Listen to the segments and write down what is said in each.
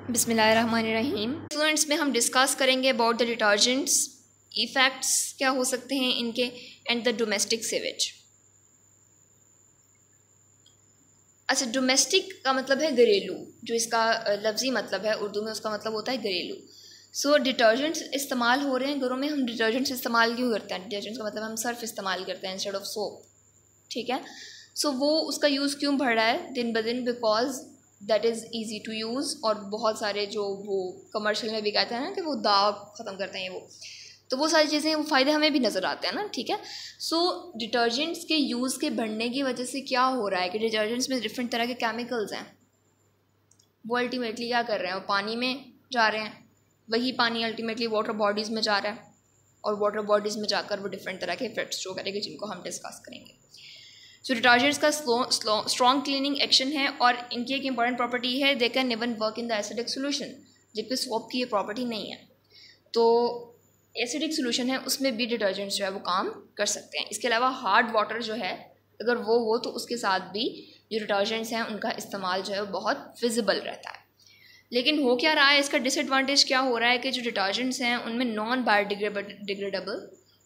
बिस्मिल्लाहिर्रहमानिर्रहीम। फ्लुएंट्स में हम डिस्कस करेंगे अबाउट द डिटर्जेंट्स, इफ़ेक्ट्स क्या हो सकते हैं इनके, एंड द डोमेस्टिक सीवेज। अच्छा, डोमेस्टिक का मतलब है घरेलू, जो इसका लफ्ज़ी मतलब है उर्दू में, उसका मतलब होता है घरेलू। सो डिटर्जेंट्स इस्तेमाल हो रहे हैं घरों में। हम डिटर्जेंट्स इस्तेमाल क्यों करते हैं? डिटर्जेंट्स का मतलब हम सर्फ इस्तेमाल करते हैं इंस्टेड ऑफ सोप, ठीक है। सो वो उसका यूज़ क्यों बढ़ रहा है दिन ब दिन? Because that is easy to use, और बहुत सारे जो वो कमर्शियल में भी कहते हैं ना कि वो दाग ख़त्म करते हैं, वो तो वो सारी चीज़ें, वो फ़ायदे हमें भी नज़र आते हैं ना, ठीक है। सो डिटर्जेंट्स के यूज़ के बढ़ने की वजह से क्या हो रहा है कि डिटर्जेंट्स में डिफरेंट तरह के केमिकल्स हैं, वो अल्टीमेटली क्या कर रहे हैं, वो पानी में जा रहे हैं। वही पानी अल्टीमेटली वाटर बॉडीज़ में जा रहा है, और वाटर बॉडीज़ में जाकर वो डिफरेंट तरह के इफेक्ट्स शो करेंगे, जिनको हम डिस्कस करेंगे। सो डिटर्जेंट्स का स्ट्रॉन्ग क्लीनिंग एक्शन है, और इनकी एक इंपॉर्टेंट प्रॉपर्टी है, they can even work in the acidic solution, जबकि सोप की ये प्रॉपर्टी नहीं है। तो एसिडिक सोल्यूशन है उसमें भी डिटर्जेंट्स जो है वो काम कर सकते हैं। इसके अलावा हार्ड वाटर जो है अगर वो हो तो उसके साथ भी जो डिटर्जेंट्स हैं उनका इस्तेमाल जो है वो बहुत विजिबल रहता है। लेकिन हो क्या रहा है, इसका डिसएडवांटेज क्या हो रहा है कि जो डिटर्जेंट्स हैं उनमें नॉन बायोडिग्रेडेबल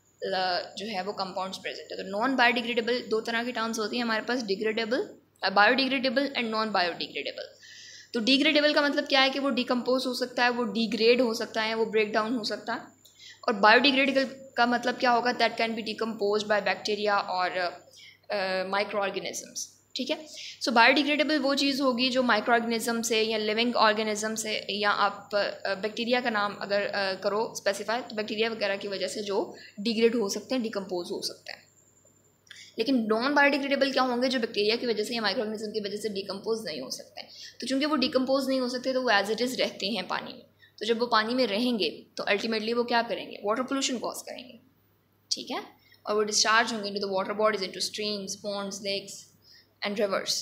जो है वो कंपाउंड्स प्रेजेंट है। तो नॉन बायोडिग्रेडेबल दो तरह की टर्म्स होती हैं हमारे पास, degradable, biodegradable and non biodegradable. तो डिग्रेडेबल का मतलब क्या है कि वो डिकम्पोज हो सकता है, वो डिग्रेड हो सकता है, वो ब्रेक डाउन हो सकता है। और बायोडिग्रेडेबल का मतलब क्या होगा? That can be decompose by bacteria और माइक्रो ऑर्गेनिजम्स, ठीक है। सो बायोडिग्रेडेबल वो चीज़ होगी जो माइक्रो ऑर्गेनिज्म से या लिविंग ऑर्गेनिज्म से, या आप बैक्टीरिया का नाम अगर करो स्पेसिफाई, तो बैक्टीरिया वगैरह की वजह से जो डिग्रेड हो सकते हैं, डिकम्पोज हो सकते हैं। लेकिन नॉन बायोडिग्रेडेबल क्या होंगे? जो बैक्टीरिया की वजह से या माइक्रो ऑर्गेनिज्म की वजह से डिकम्पोज नहीं हो सकते हैं। तो चूँकि वो डिकम्पोज नहीं हो सकते तो वो एज इट इज़ रहते हैं पानी में। तो जब वो पानी में रहेंगे तो अल्टीमेटली वो क्या करेंगे? वाटर पोल्यूशन कॉज करेंगे, ठीक है। और वो डिस्चार्ज होंगे into the water bodies, into streams, ponds, lakes and rivers.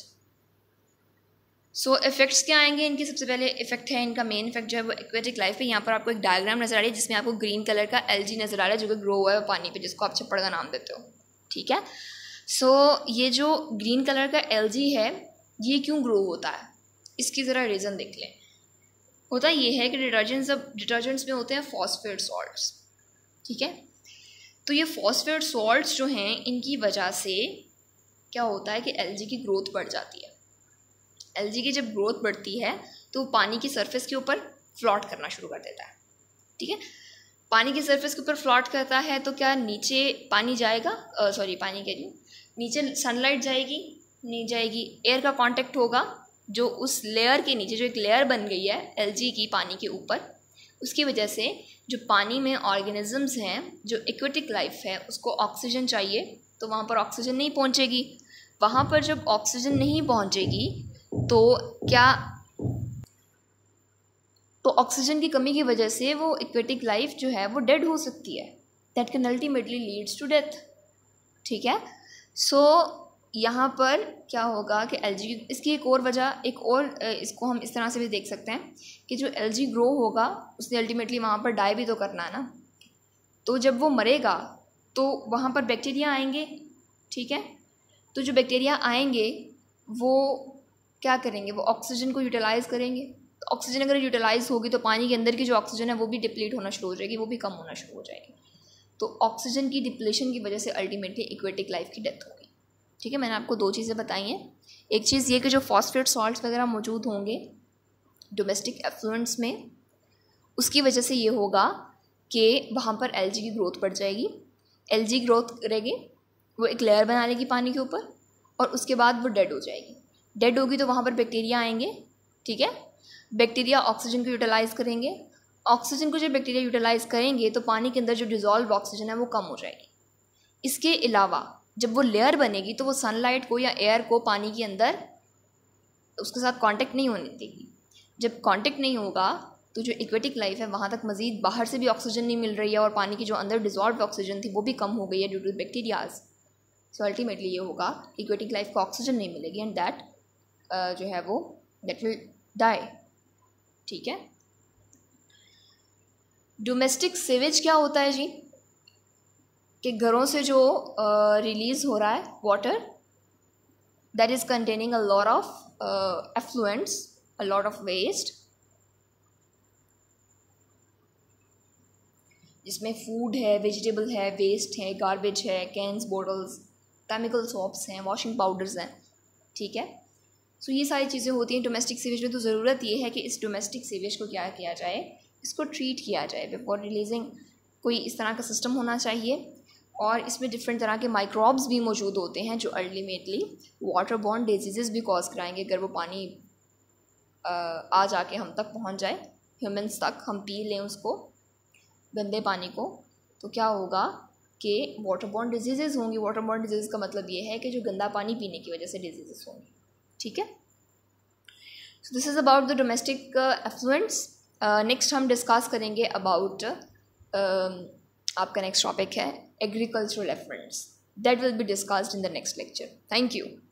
So effects क्या आएंगे इनके? सबसे पहले इफेक्ट है इनका, मेन इफेक्ट जो है वो एक्वेटिक लाइफ पे। यहाँ पर आपको एक डायग्राम नजर आ रही है जिसमें आपको ग्रीन कलर का एल्जी नजर आ रहा है जो कि ग्रो हुआ है पानी पे, जिसको आप छप्पड़ का नाम देते हो, ठीक है। सो ये जो ग्रीन कलर का एल्जी है ये क्यों ग्रो होता है, इसकी ज़रा रीज़न देख लें। होता ये है कि डिटर्जेंट्स में होते हैं फॉस्फेट सॉल्ट्स, ठीक है। तो ये फॉस्फेट सॉल्ट्स जो हैं इनकी वजह से क्या होता है कि एल्जी की ग्रोथ बढ़ जाती है। एल्जी की जब ग्रोथ बढ़ती है तो वो पानी की सरफेस के ऊपर फ्लॉट करना शुरू कर देता है, ठीक है। पानी की सरफेस के ऊपर फ्लॉट करता है तो क्या नीचे पानी जाएगा, पानी कह रही हूँ, नीचे सनलाइट जाएगी? नहीं जाएगी। एयर का कांटेक्ट होगा जो उस लेयर के नीचे, जो एक लेयर बन गई है एल्जी की पानी के ऊपर, उसकी वजह से जो पानी में ऑर्गेनिजम्स हैं, जो एक्वेटिक लाइफ है, उसको ऑक्सीजन चाहिए, तो वहाँ पर ऑक्सीजन नहीं पहुँचेगी। वहाँ पर जब ऑक्सीजन नहीं पहुँचेगी तो क्या, तो ऑक्सीजन की कमी की वजह से वो एक्वेटिक लाइफ जो है वो डेड हो सकती है। That can ultimately leads to death, ठीक है। सो यहाँ पर क्या होगा कि एल्जी, इसकी एक और वजह, एक और इसको हम इस तरह से भी देख सकते हैं कि जो एल्जी ग्रो होगा उसने अल्टीमेटली वहाँ पर डाई भी तो करना है ना। तो जब वो मरेगा तो वहाँ पर बैक्टीरिया आएंगे, ठीक है। तो जो बैक्टीरिया आएंगे वो क्या करेंगे? वो ऑक्सीजन को यूटिलाइज़ करेंगे। तो ऑक्सीजन अगर यूटिलाइज होगी तो पानी के अंदर की जो ऑक्सीजन है वो भी डिप्लीट होना शुरू हो जाएगी, वो भी कम होना शुरू हो जाएगी। तो ऑक्सीजन की डिप्लीशन की वजह से अल्टीमेटली एक्वेटिक लाइफ की डेथ होगी, ठीक है। मैंने आपको दो चीज़ें बताई हैं। एक चीज़ ये कि जो फॉस्फेट सॉल्ट्स वगैरह मौजूद होंगे डोमेस्टिक एफ्लुएंट्स में, उसकी वजह से ये होगा कि वहाँ पर एल्जी की ग्रोथ बढ़ जाएगी। एल्जी ग्रोथ करेगी, वो एक लेयर बना लेगी पानी के ऊपर, और उसके बाद वो डेड हो जाएगी। डेड होगी तो वहाँ पर बैक्टीरिया आएंगे, ठीक है। बैक्टीरिया ऑक्सीजन को यूटिलाइज़ करेंगे। ऑक्सीजन को जब बैक्टीरिया यूटिलाइज़ करेंगे तो पानी के अंदर जो डिज़ोल्व ऑक्सीजन है वो कम हो जाएगी। इसके अलावा जब वो लेयर बनेगी तो वो सनलाइट को या एयर को पानी के अंदर उसके साथ कांटेक्ट नहीं होने देगी। जब कांटेक्ट नहीं होगा तो जो एक्वेटिक लाइफ है वहाँ तक मज़ीद बाहर से भी ऑक्सीजन नहीं मिल रही है, और पानी की जो अंदर डिज़ोल्व ऑक्सीजन थी वो भी कम हो गई है due to bacterias. So ultimately ये होगा एक्वेटिक लाइफ को ऑक्सीजन नहीं मिलेगी, एंड दैट जो है वो दैट विल डाई, ठीक है। डोमेस्टिक सीवेज क्या होता है जी? कि घरों से जो रिलीज़ हो रहा है water, that is containing a lot of effluents, a lot of waste, जिसमें फूड है, वेजिटेबल है, वेस्ट है, गार्बेज है, कैंस, बॉटल्स, केमिकल सोप्स हैं, वॉशिंग पाउडर्स हैं, ठीक है। सो ये सारी चीज़ें होती हैं डोमेस्टिक सीवेज में। तो ज़रूरत ये है कि इस डोमेस्टिक सीवेज को क्या किया जाए, इसको ट्रीट किया जाए बिफोर रिलीजिंग। कोई इस तरह का सिस्टम होना चाहिए, और इसमें डिफरेंट तरह के माइक्रोब्स भी मौजूद होते हैं जो अल्टीमेटली वाटर बॉर्न डिजीज़ भी कॉज कराएंगे। अगर वो पानी आ जाके हम तक पहुंच जाए, ह्यूमंस तक, हम पी लें उसको, गंदे पानी को, तो क्या होगा कि वाटर बॉर्न डिजीज़ होंगी। वाटर बॉर्न डिजीज़ का मतलब ये है कि जो गंदा पानी पीने की वजह से डिजीज़ होंगी, ठीक है। So this is about the domestic effluents. Next हम डिस्कस करेंगे अबाउट आपका नेक्स्ट टॉपिक है agricultural effluents. That will be discussed in the next lecture. Thank you.